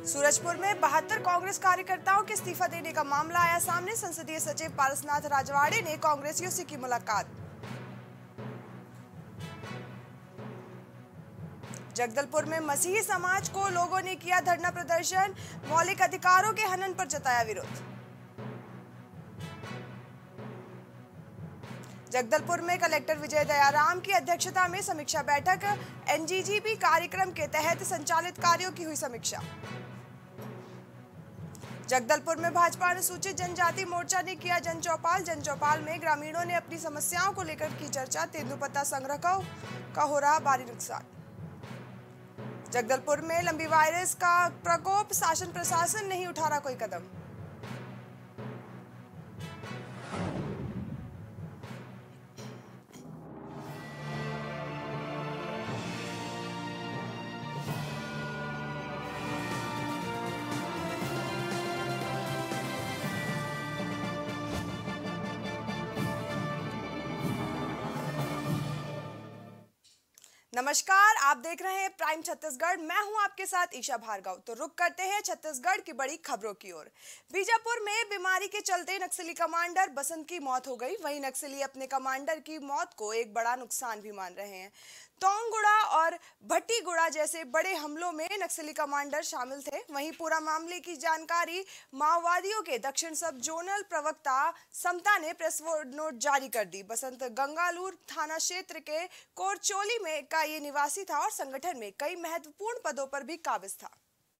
सूरजपुर में 72 कांग्रेस कार्यकर्ताओं के इस्तीफा देने का मामला आया सामने। संसदीय सचिव पारसनाथ राजवाड़े ने कांग्रेसियों से की मुलाकात। जगदलपुर में मसीही समाज को लोगों ने किया धरना प्रदर्शन, मौलिक अधिकारों के हनन पर जताया विरोध। जगदलपुर में कलेक्टर विजय दयाराम की अध्यक्षता में समीक्षा बैठक, एनजीजीबी कार्यक्रम के तहत संचालित कार्यों की हुई समीक्षा। जगदलपुर में भाजपा अनुसूचित जनजाति मोर्चा ने किया जन चौपाल में ग्रामीणों ने अपनी समस्याओं को लेकर की चर्चा। तेंदुपत्ता संग्रह का हो रहा भारी नुकसान। जगदलपुर में लंबी वायरस का प्रकोप, शासन प्रशासन नहीं उठा रहा कोई कदम। नमस्कार, आप देख रहे हैं प्राइम छत्तीसगढ़। मैं हूं आपके साथ ईशा भार्गव। तो रुक करते हैं छत्तीसगढ़ की बड़ी खबरों की ओर। बीजापुर में बीमारी के चलते नक्सली कमांडर बसंत की मौत हो गई। वहीं नक्सली अपने कमांडर की मौत को एक बड़ा नुकसान भी मान रहे हैं। तोंगगुड़ा और भट्टीगुड़ा जैसे बड़े हमलों में नक्सली कमांडर शामिल थे। वहीं पूरा मामले की जानकारी माओवादियों के दक्षिण सब जोनल प्रवक्ता समता ने प्रेस नोट जारी कर दी। बसंत गंगालूर थाना क्षेत्र के कोरचोली में का ये निवासी था और संगठन में कई महत्वपूर्ण पदों पर भी काबिज था।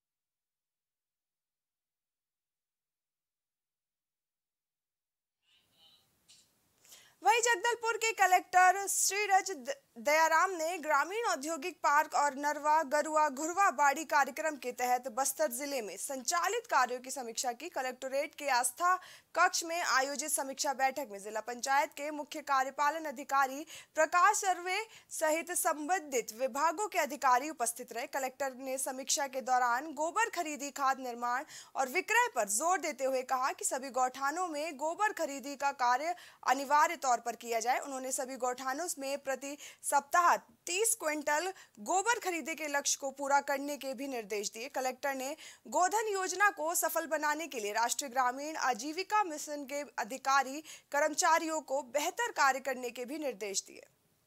वहीं जगदलपुर के कलेक्टर श्रीरज दयाराम ने ग्रामीण औद्योगिक पार्क और नरवा गरुआ घुरवा बाड़ी कार्यक्रम के तहत बस्तर जिले में संचालित कार्यों की समीक्षा की। कलेक्टोरेट के आस्था कक्ष में आयोजित समीक्षा बैठक में जिला पंचायत के मुख्य कार्यपालन अधिकारी प्रकाश सर्वे सहित संबंधित विभागों के अधिकारी उपस्थित रहे। कलेक्टर ने समीक्षा के दौरान गोबर खरीदी, खाद निर्माण और विक्रय पर जोर देते हुए कहा कि सभी गौठानों में गोबर खरीदी का कार्य अनिवार्य तौर पर किया जाए। उन्होंने सभी गौठानों में प्रति सप्ताह 30 क्विंटल गोबर खरीदे के लक्ष्य को पूरा करने के भी निर्देश दिए। कलेक्टर ने गोधन योजना को सफल बनाने के लिए राष्ट्रीय ग्रामीण आजीविका मिशन के अधिकारी कर्मचारियों को बेहतर कार्य करने के भी निर्देश दिए।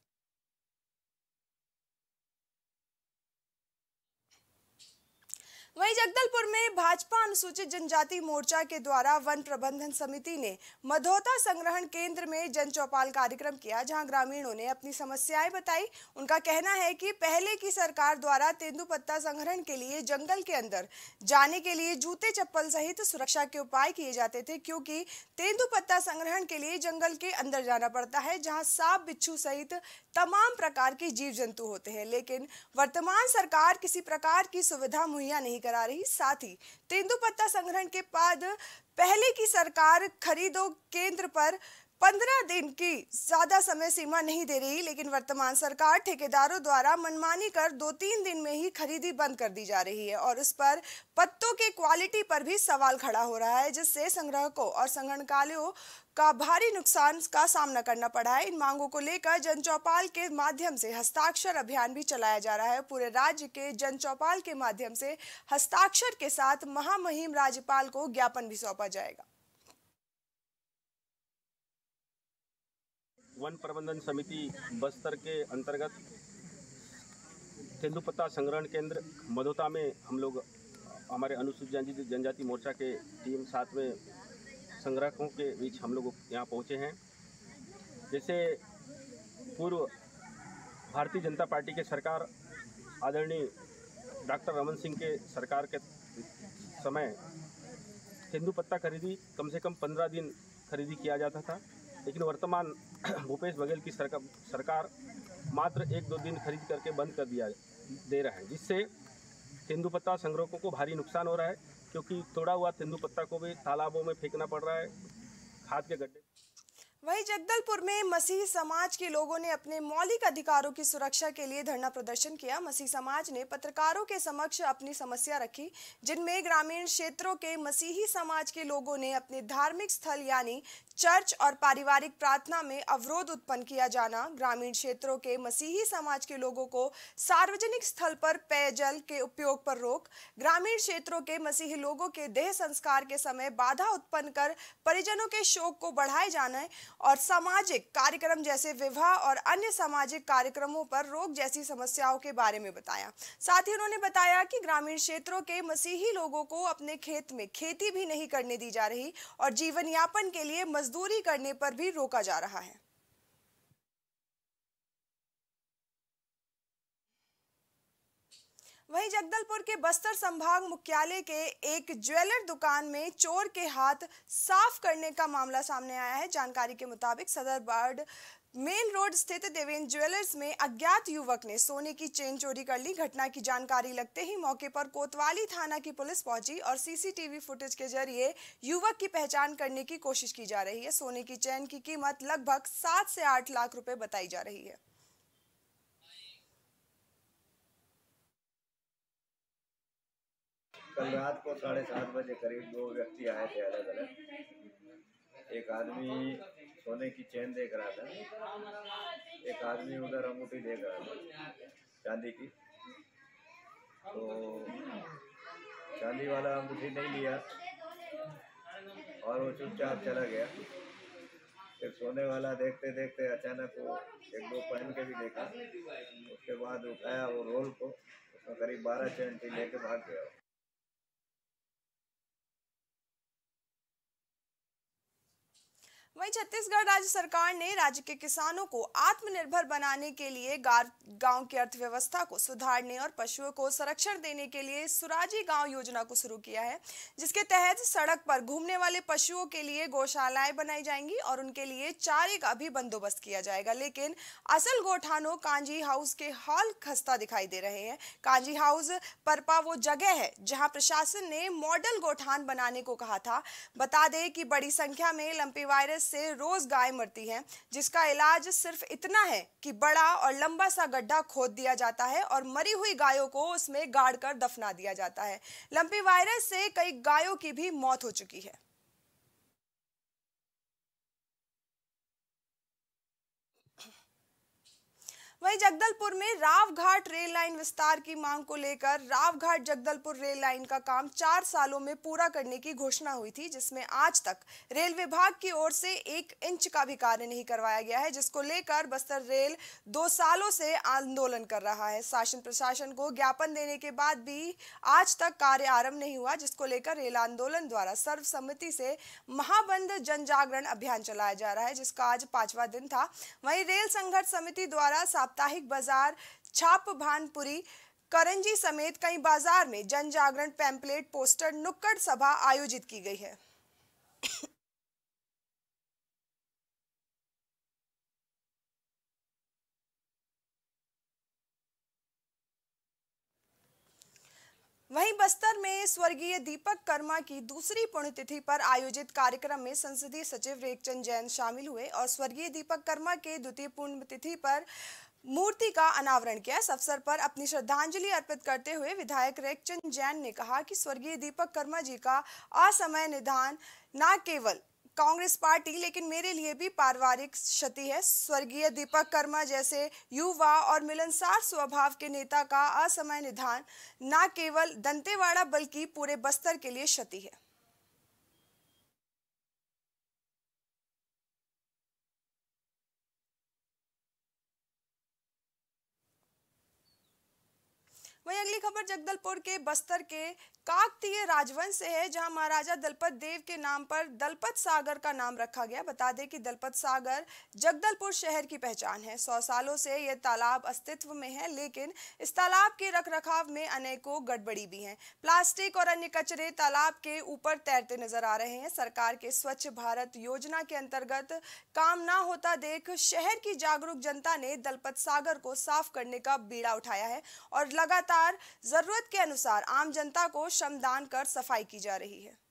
वहीं जगदलपुर में भाजपा अनुसूचित जनजाति मोर्चा के द्वारा वन प्रबंधन समिति ने मधोता संग्रहण केंद्र में जन चौपाल कार्यक्रम किया, जहां ग्रामीणों ने अपनी समस्याएं बताई। उनका कहना है कि पहले की सरकार द्वारा तेंदुपत्ता संग्रहण के लिए जंगल के अंदर जाने के लिए जूते चप्पल सहित सुरक्षा के उपाय किए जाते थे, क्योंकि तेंदुपत्ता संग्रहण के लिए जंगल के अंदर जाना पड़ता है, जहाँ सांप, बिच्छू सहित तमाम प्रकार के जीव जंतु होते हैं। लेकिन वर्तमान सरकार किसी प्रकार की सुविधा मुहैया नहीं करा रही। साथ ही तेंदुपत्ता संग्रहण के बाद पहले की सरकार खरीदो केंद्र पर 15 दिन की ज्यादा समय सीमा नहीं दे रही, लेकिन वर्तमान सरकार ठेकेदारों द्वारा मनमानी कर 2-3 दिन में ही खरीदी बंद कर दी जा रही है और उस पर पत्तों के क्वालिटी पर भी सवाल खड़ा हो रहा है, जिससे संग्राहकों और संग्रहणकारों का भारी नुकसान का सामना करना पड़ा है। इन मांगों को लेकर जन चौपाल के माध्यम से हस्ताक्षर अभियान भी चलाया जा रहा है। पूरे राज्य के जन चौपाल के माध्यम से हस्ताक्षर के साथ महामहिम राज्यपाल को ज्ञापन भी सौंपा जाएगा। वन प्रबंधन समिति बस्तर के अंतर्गत तेंदुपत्ता संग्रहण केंद्र मधोता में हम लोग हमारे अनुसूचित जनजाति मोर्चा के टीम साथ में संग्राहकों के बीच हम लोग यहाँ पहुँचे हैं। जैसे पूर्व भारतीय जनता पार्टी के सरकार आदरणीय डॉक्टर रमन सिंह के सरकार के समय तेंदुपत्ता खरीदी कम से कम 15 दिन खरीदी किया जाता था, लेकिन वर्तमान भूपेश बघेल की सरकार मात्र 1-2 दिन खरीद करके बंद कर दे रहा है, जिससे तेंदुपत्ता संग्राहकों को भारी नुकसान हो रहा है, क्योंकि तोड़ा हुआ तेंदुपत्ता को भी तालाबों में फेंकना पड़ रहा है, खाद के गड्ढे। वहीं जगदलपुर में मसीही समाज के लोगों ने अपने मौलिक अधिकारों की सुरक्षा के लिए धरना प्रदर्शन किया। मसीही समाज ने पत्रकारों के समक्ष अपनी समस्या रखी, जिनमें ग्रामीण क्षेत्रों के मसीही समाज के लोगों ने अपने धार्मिक स्थल यानी चर्च और पारिवारिक प्रार्थना में अवरोध उत्पन्न किया जाना, ग्रामीण क्षेत्रों के मसीही समाज के लोगों को सार्वजनिक स्थल पर पेयजल के उपयोग पर रोक, ग्रामीण क्षेत्रों के मसीही लोगों के देह संस्कार के समय बाधा उत्पन्न कर परिजनों के शोक को बढ़ाए जाना और सामाजिक कार्यक्रम जैसे विवाह और अन्य सामाजिक कार्यक्रमों पर रोक जैसी समस्याओं के बारे में बताया। साथ ही उन्होंने बताया कि ग्रामीण क्षेत्रों के मसीही लोगों को अपने खेत में खेती भी नहीं करने दी जा रही और जीवन यापन के लिए मजदूरी करने पर भी रोका जा रहा है। वहीं जगदलपुर के बस्तर संभाग मुख्यालय के एक ज्वेलर दुकान में चोर के हाथ साफ करने का मामला सामने आया है। जानकारी के मुताबिक सदर बार्ड मेन रोड स्थित देवेंद्र ज्वेलर्स में अज्ञात युवक ने सोने की चेन चोरी कर ली। घटना की जानकारी लगते ही मौके पर कोतवाली थाना की पुलिस पहुंची और सीसीटीवी फुटेज के जरिए युवक की पहचान करने की कोशिश की जा रही है। सोने की चेन की कीमत लगभग 7 से 8 लाख रुपए बताई जा रही है। कल रात को 7:30 बजे करीब 2 व्यक्ति आए थे अलग अलग। एक आदमी सोने की चेन देख रहा था, एक आदमी उधर अंगूठी देख रहा था चांदी की। तो चांदी वाला अंगूठी नहीं लिया और वो चुपचाप चला गया। फिर सोने वाला देखते देखते अचानक वो 1-2 पहन के भी देखा। उसके बाद उठाया वो रोल को, उसमें करीब 12 चेन थी, लेके भाग गया। वहीं छत्तीसगढ़ राज्य सरकार ने राज्य के किसानों को आत्मनिर्भर बनाने के लिए गांव की अर्थव्यवस्था को सुधारने और पशुओं को संरक्षण देने के लिए सुराजी गांव योजना को शुरू किया है, जिसके तहत सड़क पर घूमने वाले पशुओं के लिए गौशालाएं बनाई जाएंगी और उनके लिए चारे का भी बंदोबस्त किया जाएगा। लेकिन असल गौठानों कांजी हाउस के हाल खस्ता दिखाई दे रहे हैं। कांजी हाउस परपा वो जगह है जहां प्रशासन ने मॉडल गौठान बनाने को कहा था। बता दें कि बड़ी संख्या में लंपी वायरस से रोज गाय मरती हैं, जिसका इलाज सिर्फ इतना है कि बड़ा और लंबा सा गड्ढा खोद दिया जाता है और मरी हुई गायों को उसमें गाड़ कर दफना दिया जाता है। लंपी वायरस से कई गायों की भी मौत हो चुकी है। वहीं जगदलपुर में रावघाट रेल लाइन विस्तार की मांग को लेकर रावघाट जगदलपुर रेल लाइन का काम 4 सालों में पूरा करने की घोषणा हुई थी, जिसमें आज तक रेल विभाग की ओर से 1 इंच का भी कार्य नहीं करवाया गया है, जिसको लेकर बस्तर रेल 2 सालों से आंदोलन कर रहा है। शासन प्रशासन को ज्ञापन देने के बाद भी आज तक कार्य आरंभ नहीं हुआ, जिसको लेकर रेल आंदोलन द्वारा सर्वसम्मति से महाबंद जन जागरण अभियान चलाया जा रहा है, जिसका आज 5वां दिन था। वहीं रेल संघर्ष समिति द्वारा साप्ताहिक बाजार छाप भानपुरी करंजी समेत कई बाजार में जन जागरण पैम्पलेट पोस्टर नुक्कड़ सभा आयोजित की गई है। वहीं बस्तर में स्वर्गीय दीपक कर्मा की दूसरी पुण्यतिथि पर आयोजित कार्यक्रम में संसदीय सचिव रेखचंद जैन शामिल हुए और स्वर्गीय दीपक कर्मा के द्वितीय पुण्यतिथि पर मूर्ति का अनावरण किया। इस अवसर पर अपनी श्रद्धांजलि अर्पित करते हुए विधायक रेखचंद जैन ने कहा कि स्वर्गीय दीपक कर्मा जी का असमय निधन न केवल कांग्रेस पार्टी लेकिन मेरे लिए भी पारिवारिक क्षति है। स्वर्गीय दीपक कर्मा जैसे युवा और मिलनसार स्वभाव के नेता का असमय निधन न केवल दंतेवाड़ा बल्कि पूरे बस्तर के लिए क्षति है। वहीं अगली खबर जगदलपुर के बस्तर के काकतीय राजवंश से है, जहां महाराजा दलपत देव के नाम पर दलपत सागर का नाम रखा गया। बता दें कि दलपत सागर जगदलपुर शहर की पहचान है। 100 सालों से यह तालाब अस्तित्व में है, लेकिन इस तालाब के रखरखाव में अनेकों गड़बड़ी भी हैं। प्लास्टिक और अन्य कचरे तालाब के ऊपर तैरते नजर आ रहे हैं। सरकार के स्वच्छ भारत योजना के अंतर्गत काम ना होता देख शहर की जागरूक जनता ने दलपत सागर को साफ करने का बीड़ा उठाया है और लगातार जरूरत के अनुसार आम जनता को श्रमदान कर सफाई की जा रही है।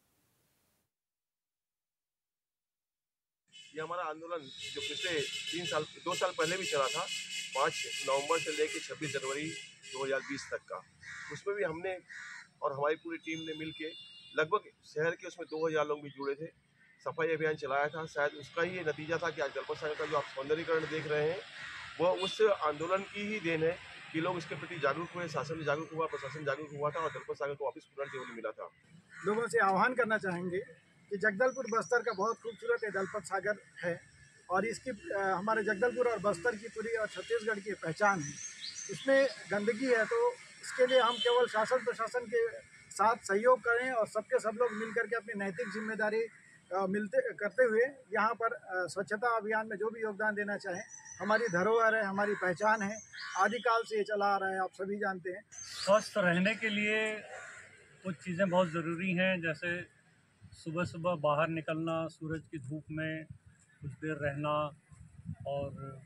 ये हमारा आंदोलन जो पिछले 2 साल पहले भी चला था, 5 नवंबर से लेकर 26 जनवरी 2020 तक का, उसमें भी हमने और हमारी पूरी टीम ने मिलके लगभग शहर के उसमें 2000 लोग भी जुड़े थे। सफाई अभियान चलाया था, शायद उसका ही ये नतीजा था कि आज दलपत सागर का जो आप सौंदर्यीकरण देख रहे हैं वह उस आंदोलन की ही देन है कि लोग इसके प्रति जागरूक हुए, शासन जागरूक हुआ, प्रशासन जागरूक हुआ था और दलपत सागर को वापस पुनर्जीवन मिला था। लोगों से आह्वान करना चाहेंगे कि जगदलपुर बस्तर का बहुत खूबसूरत दलपत सागर है और इसकी हमारे जगदलपुर और बस्तर की पूरी और छत्तीसगढ़ की पहचान है। इसमें गंदगी है तो इसके लिए हम केवल शासन प्रशासन के साथ सहयोग करें और सब लोग मिलकर के अपनी नैतिक जिम्मेदारी करते हुए यहाँ पर स्वच्छता अभियान में जो भी योगदान देना चाहें। हमारी धरोहर है, हमारी पहचान है, आदिकाल से ये चला आ रहा है, आप सभी जानते हैं। स्वस्थ रहने के लिए कुछ चीज़ें बहुत ज़रूरी हैं, जैसे सुबह सुबह बाहर निकलना, सूरज की धूप में कुछ देर रहना और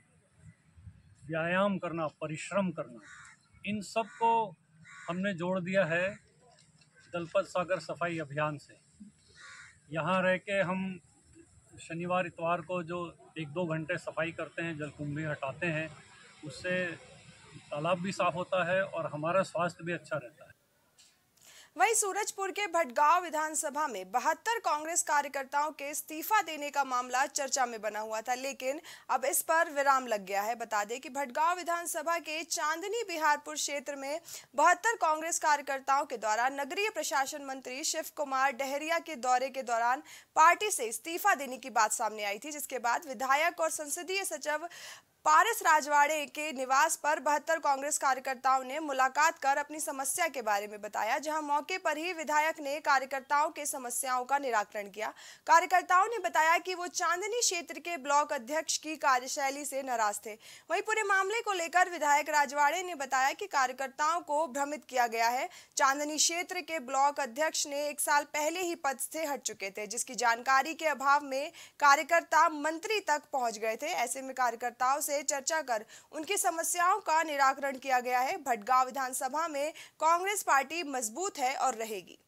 व्यायाम करना, परिश्रम करना, इन सब को हमने जोड़ दिया है दलपत सागर सफाई अभियान से। यहाँ रह के हम शनिवार इतवार को जो 1-2 घंटे सफाई करते हैं, जलकुंभी हटाते हैं, उससे तालाब भी साफ़ होता है और हमारा स्वास्थ्य भी अच्छा रहता है। वहीं सूरजपुर के भटगांव विधानसभा में 72 कांग्रेस कार्यकर्ताओं के इस्तीफा देने का मामला चर्चा में बना हुआ था, लेकिन अब इस पर विराम लग गया है। बता दें कि भटगांव विधानसभा के चांदनी बिहारपुर क्षेत्र में 72 कांग्रेस कार्यकर्ताओं के द्वारा नगरीय प्रशासन मंत्री शिव कुमार डहरिया के दौरे के दौरान पार्टी से इस्तीफा देने की बात सामने आई थी, जिसके बाद विधायक और संसदीय सचिव पारस राजवाड़े के निवास पर 72 कांग्रेस कार्यकर्ताओं ने मुलाकात कर अपनी समस्या के बारे में बताया, जहां मौके पर ही विधायक ने कार्यकर्ताओं के समस्याओं का निराकरण किया। कार्यकर्ताओं ने बताया कि वो चांदनी क्षेत्र के ब्लॉक अध्यक्ष की कार्यशैली से नाराज थे। वहीं पूरे मामले को लेकर विधायक राजवाड़े ने बताया कि कार्यकर्ताओं को भ्रमित किया गया है। चांदनी क्षेत्र के ब्लॉक अध्यक्ष ने 1 साल पहले ही पद से हट चुके थे, जिसकी जानकारी के अभाव में कार्यकर्ता मंत्री तक पहुंच गए थे। ऐसे में कार्यकर्ताओं से चर्चा कर उनकी समस्याओं का निराकरण किया गया है। भटगांव विधानसभा में कांग्रेस पार्टी मजबूत है और रहेगी।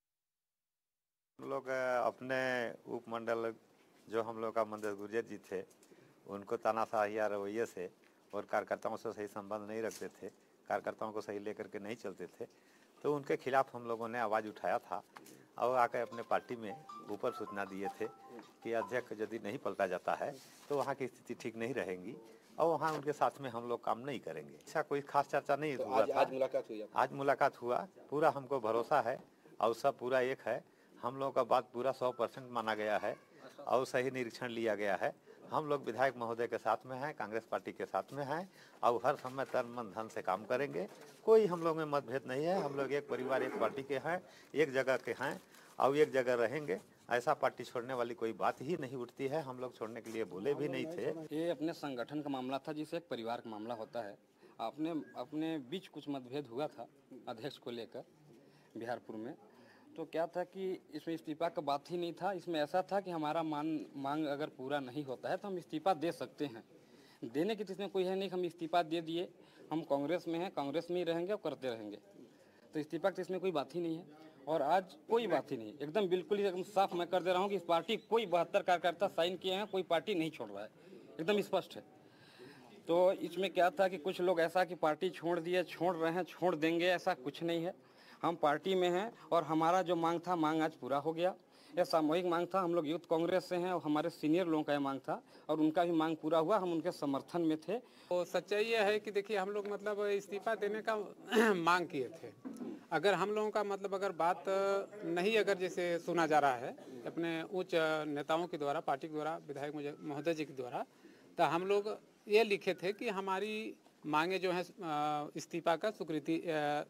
हम लोग अपने उपमंडल जो हम लोग का मंदिर गुर्जर जी थे, उनको तानाशाही रवैये से और कार्यकर्ताओं से सही संबंध नहीं रखते थे, कार्यकर्ताओं को सही लेकर के नहीं चलते थे, तो उनके खिलाफ हम लोगों ने आवाज़ उठाया था और आकर अपने पार्टी में ऊपर सूचना दिए थे कि अध्यक्ष यदि नहीं पलटा जाता है तो वहाँ की स्थिति ठीक नहीं रहेगी और वहाँ उनके साथ में हम लोग काम नहीं करेंगे। ऐसा कोई खास चर्चा नहीं तो हुआ था। आज मुलाकात हुआ, पूरा हमको भरोसा है और सब पूरा एक है। हम लोगों का बात पूरा 100% माना गया है और सही निरीक्षण लिया गया है। हम लोग विधायक महोदय के साथ में हैं, कांग्रेस पार्टी के साथ में हैं और हर समय तन मन धन से काम करेंगे। कोई हम लोग में मतभेद नहीं है। हम लोग एक परिवार, एक पार्टी के हैं, एक जगह के हैं और एक जगह रहेंगे। ऐसा पार्टी छोड़ने वाली कोई बात ही नहीं उठती है। हम लोग छोड़ने के लिए बोले भी नहीं थे। ये अपने संगठन का मामला था, जिसे एक परिवार का मामला होता है। अपने बीच कुछ मतभेद हुआ था अध्यक्ष को लेकर बिहारपुर में। तो क्या था कि इसमें इस्तीफा का बात ही नहीं था। इसमें ऐसा था कि हमारा मांग अगर पूरा नहीं होता है तो हम इस्तीफा दे सकते हैं। देने की तो इसमें कोई है नहीं कि हम इस्तीफा दे दिए, हम कांग्रेस में हैं, कांग्रेस में ही रहेंगे और करते रहेंगे। तो इस्तीफा की इसमें कोई बात ही नहीं है और आज कोई बात ही नहीं। एकदम बिल्कुल ही एकदम साफ मैं कर दे रहा हूँ कि इस पार्टी कोई 72 कार्यकर्ता साइन किए हैं, कोई पार्टी नहीं छोड़ रहा है, एकदम स्पष्ट है। तो इसमें क्या था कि कुछ लोग ऐसा कि पार्टी छोड़ दिए, छोड़ रहे हैं, छोड़ देंगे, ऐसा कुछ नहीं है। हम पार्टी में हैं और हमारा जो मांग था, मांग आज पूरा हो गया। यह सामूहिक मांग था, हम लोग यूथ कांग्रेस से हैं और हमारे सीनियर लोगों का यह मांग था और उनका भी मांग पूरा हुआ। हम उनके समर्थन में थे। तो सच्चाई यह है कि देखिए, हम लोग मतलब इस्तीफा देने का मांग किए थे। अगर हम लोगों का मतलब अगर बात नहीं अगर जैसे सुना जा रहा है अपने उच्च नेताओं के द्वारा, पार्टी के द्वारा, विधायक महोदय जी के द्वारा, तो हम लोग ये लिखे थे कि हमारी मांगे जो हैं इस्तीफा का स्वीकृति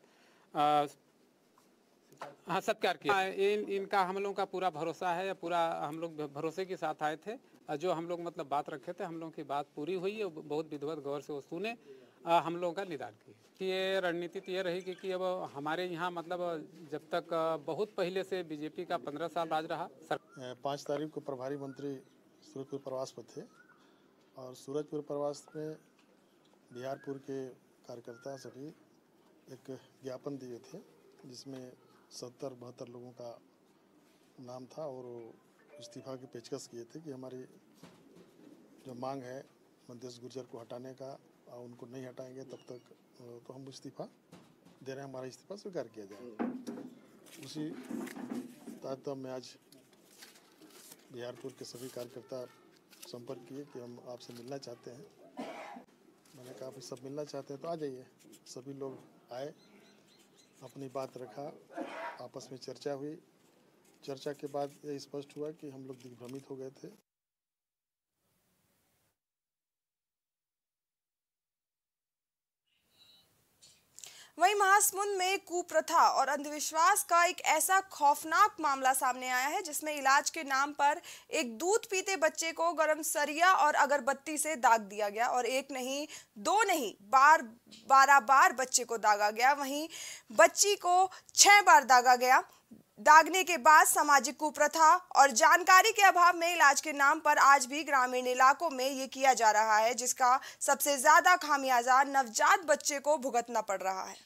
सत्कार किया। इनका हम लोगों का पूरा भरोसा है, पूरा हम लोग भरोसे के साथ आए थे। जो हम लोग मतलब बात रखे थे, हम लोगों की बात पूरी हुई, बहुत विधिवत गौर से वो सुने, हम लोगों का निदान किए। ये रणनीति तो ये रहेगी कि अब हमारे यहाँ मतलब जब तक बहुत पहले से बीजेपी का 15 साल राज रहा। 5 तारीख को प्रभारी मंत्री सूरजपुर प्रवास पर थे और सूरजपुर प्रवास में बिहारपुर के कार्यकर्ता सभी एक ज्ञापन दिए थे, जिसमें 70-72 लोगों का नाम था और इस्तीफा की पेशकश किए थे कि हमारी जो मांग है मंदेश गुर्जर को हटाने का और उनको नहीं हटाएंगे तब तक तो हम इस्तीफा दे रहे हैं, हमारा इस्तीफा स्वीकार किया जाएगा। उसी तारतम्य में आज बिहारपुर के सभी कार्यकर्ता संपर्क किए कि हम आपसे मिलना चाहते हैं। मैंने कहा आप सब मिलना चाहते हैं तो आ जाइए। सभी लोग आए, अपनी बात रखा, आपस में चर्चा हुई। चर्चा के बाद ये स्पष्ट हुआ कि हम लोग दिग्भ्रमित हो गए थे। वहीं महासमुंद में कुप्रथा और अंधविश्वास का एक ऐसा खौफनाक मामला सामने आया है जिसमें इलाज के नाम पर एक दूध पीते बच्चे को गरम सरिया और अगरबत्ती से दाग दिया गया और एक नहीं, दो नहीं, 12 बार बच्चे को दागा गया। वहीं बच्ची को 6 बार दागा गया। दागने के बाद सामाजिक कुप्रथा और जानकारी के अभाव में इलाज के नाम पर आज भी ग्रामीण इलाकों में ये किया जा रहा है, जिसका सबसे ज्यादा खामियाजा नवजात बच्चे को भुगतना पड़ रहा है।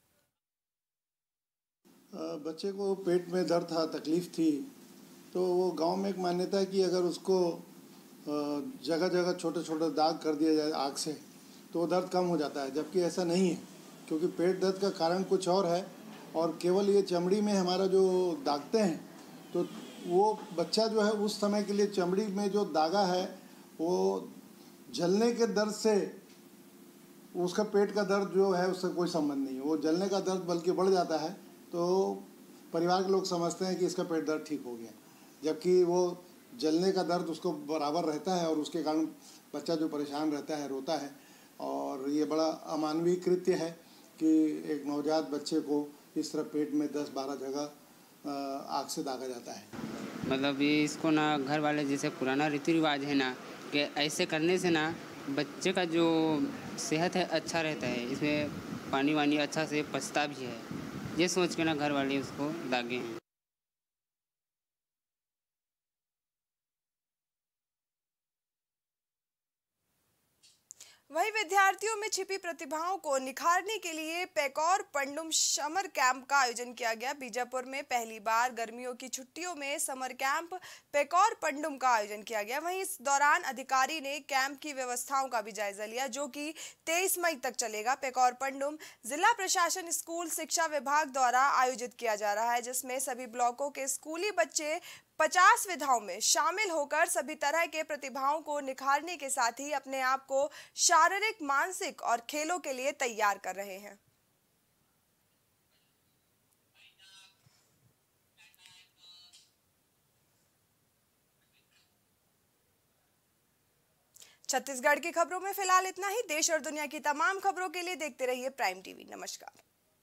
बच्चे को पेट में दर्द था, तकलीफ थी, तो वो गांव में एक मान्यता है कि अगर उसको जगह जगह छोटे छोटे दाग कर दिया जाए आग से तो वो दर्द कम हो जाता है, जबकि ऐसा नहीं है, क्योंकि पेट दर्द का कारण कुछ और है और केवल ये चमड़ी में हमारा जो दागते हैं तो वो बच्चा जो है उस समय के लिए चमड़ी में जो दागा है वो जलने के दर्द से, उसका पेट का दर्द जो है उससे कोई संबंध नहीं है। वो जलने का दर्द बल्कि बढ़ जाता है, तो परिवार के लोग समझते हैं कि इसका पेट दर्द ठीक हो गया, जबकि वो जलने का दर्द उसको बराबर रहता है और उसके कारण बच्चा जो परेशान रहता है, रोता है। और ये बड़ा अमानवीय कृत्य है कि एक नवजात बच्चे को इस तरह पेट में 10-12 जगह आग से दागा जाता है। मतलब ये इसको ना घर वाले, जैसे पुराना रीति रिवाज है ना कि ऐसे करने से ना बच्चे का जो सेहत है अच्छा रहता है, इसमें पानी वानी अच्छा से पचता भी है, ये सोच के ना घर वाले उसको दागे हैं। वहीं विद्यार्थियों में छिपी प्रतिभाओं को निखारने के लिए पेकौर पंडुम समर कैंप का आयोजन किया गया। बीजापुर में पहली बार गर्मियों की छुट्टियों में समर कैंप पेकौर पंडुम का आयोजन किया गया। वहीं इस दौरान अधिकारी ने कैंप की व्यवस्थाओं का भी जायजा लिया, जो कि 23 मई तक चलेगा। पेकौर पंडुम जिला प्रशासन स्कूल शिक्षा विभाग द्वारा आयोजित किया जा रहा है, जिसमें सभी ब्लॉकों के स्कूली बच्चे 50 विधाओं में शामिल होकर सभी तरह के प्रतिभाओं को निखारने के साथ ही अपने आप को शारीरिक, मानसिक और खेलों के लिए तैयार कर रहे हैं। छत्तीसगढ़ की खबरों में फिलहाल इतना ही। देश और दुनिया की तमाम खबरों के लिए देखते रहिए प्राइम टीवी। नमस्कार।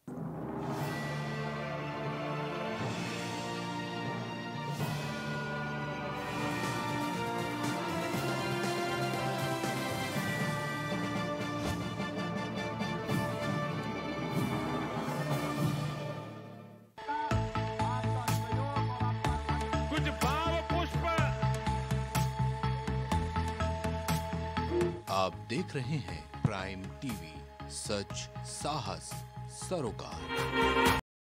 आप देख रहे हैं प्राइम टीवी, सच, साहस, सरोकार।